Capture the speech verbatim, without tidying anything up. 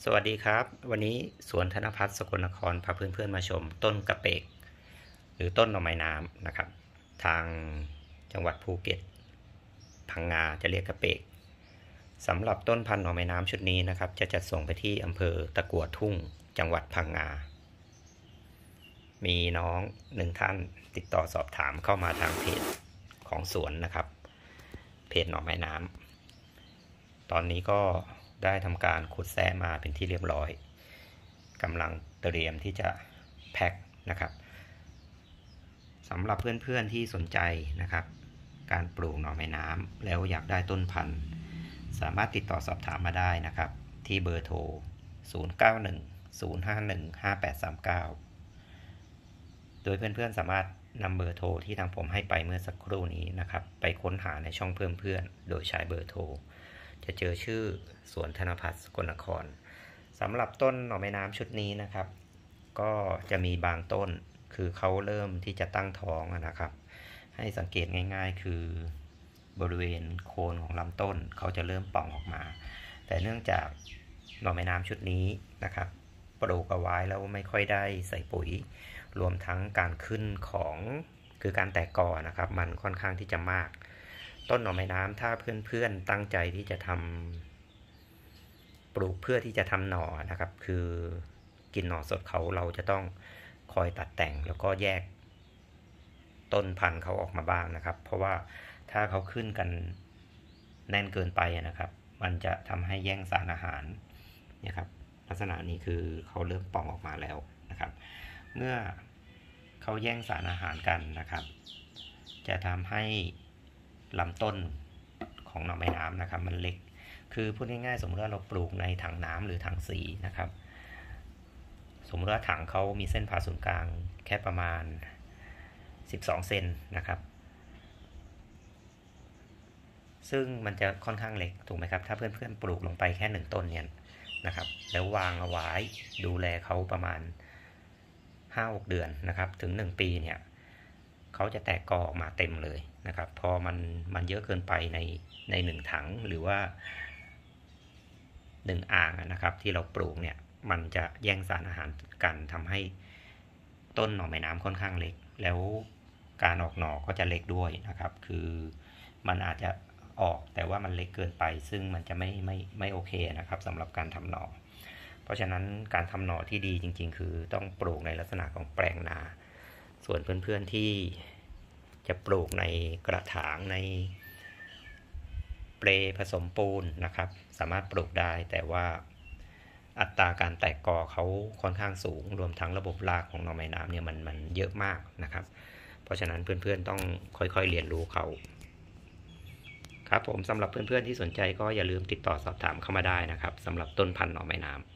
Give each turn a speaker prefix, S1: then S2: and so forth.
S1: สวัสดีครับวันนี้สวนธนพัฒน์สกลนครพาเพื่อนๆมาชมต้นกระเปกหรือต้นหน่อไม้น้ำนะครับทางจังหวัดภูเก็ตพังงาจะเรียกกระเปกสำหรับต้นพันธุ์หน่อไม้น้ำชุดนี้นะครับจะจัดส่งไปที่อำเภอตะกั่วทุ่งจังหวัดพังงามีน้องหนึ่งท่านติดต่อสอบถามเข้ามาทางเพจของสวนนะครับเพจหน่อไม้น้ำตอนนี้ก็ได้ทำการขุดแซะมาเป็นที่เรียบร้อยกำลังเตรียมที่จะแพ็คนะครับสำหรับเพื่อนๆที่สนใจนะครับการปลูกหน่อไม้น้ำแล้วอยากได้ต้นพันธุ์สามารถติดต่อสอบถามมาได้นะครับที่เบอร์โทรศูนย์ เก้า หนึ่ง ศูนย์ ห้า หนึ่ง ห้า แปด สาม เก้าโดยเพื่อนๆสามารถนำเบอร์โทรที่ทางผมให้ไปเมื่อสักครู่นี้นะครับไปค้นหาในช่องเพิ่มเพื่อนโดยใช้เบอร์โทรจะเจอชื่อสวนธนพัฒน์สกลนครสำหรับต้นหน่อไม้น้ำชุดนี้นะครับก็จะมีบางต้นคือเขาเริ่มที่จะตั้งท้องนะครับให้สังเกตง่ายๆคือบริเวณโคนของลำต้นเขาจะเริ่มป่องออกมาแต่เนื่องจากหน่อไม้น้ำชุดนี้นะครับปลูกเอาไว้แล้วไม่ค่อยได้ใส่ปุ๋ยรวมทั้งการขึ้นของคือการแตกกอนะครับมันค่อนข้างที่จะมากต้นหน่อไม้น้ำถ้าเพื่อนๆตั้งใจที่จะทำปลูกเพื่อที่จะทำหน่อนะครับคือกินหน่อสดเขาเราจะต้องคอยตัดแต่งแล้วก็แยกต้นพันธุ์เขาออกมาบ้างนะครับเพราะว่าถ้าเขาขึ้นกันแน่นเกินไปนะครับมันจะทำให้แย่งสารอาหารเนี่ยครับลักษณะนี้คือเขาเริ่มป่องออกมาแล้วนะครับเมื่อเขาแย่งสารอาหารกันนะครับจะทำให้ลำต้นของหน่อไม้น้ำนะครับมันเล็กคือพูดง่ายๆสมมติว่าเราปลูกในถังน้ำหรือถังสีนะครับสมมติว่าถังเขามีเส้นผ่าศูนย์กลางแค่ประมาณสิบสองเซนนะครับซึ่งมันจะค่อนข้างเล็กถูกไหมครับถ้าเพื่อนๆปลูกลงไปแค่หนึ่งต้นเนี่ยนะครับแล้ววางเอาไว้ดูแลเขาประมาณ ห้าหก เดือนนะครับถึงหนึ่งปีเนี่ยเขาจะแตกกอออกมาเต็มเลยนะครับพอมันมันเยอะเกินไปในในหนึ่งถังหรือว่าหนึ่งอ่างนะครับที่เราปลูกเนี่ยมันจะแย่งสารอาหารกันทำให้ต้นหน่อไม้น้ำค่อนข้างเล็กแล้วการออกหน่อก็จะเล็กด้วยนะครับคือมันอาจจะออกแต่ว่ามันเล็กเกินไปซึ่งมันจะไม่ไม่ไม่โอเคนะครับสำหรับการทำหน่อเพราะฉะนั้นการทำหน่อที่ดีจริงๆคือต้องปลูกในลักษณะของแปลงนาส่วนเพื่อนๆที่จะปลูกในกระถางในเปลผสมปูนนะครับสามารถปลูกได้แต่ว่าอัตราการแตกกอเขาค่อนข้างสูงรวมทั้งระบบรากของหน่อไม้น้ำเนี่ยมันมันเยอะมากนะครับเพราะฉะนั้นเพื่อนๆต้องค่อยๆเรียนรู้เขาครับผมสำหรับเพื่อนๆที่สนใจก็อย่าลืมติดต่อสอบถามเข้ามาได้นะครับสำหรับต้นพันธุ์หน่อไม้น้ำ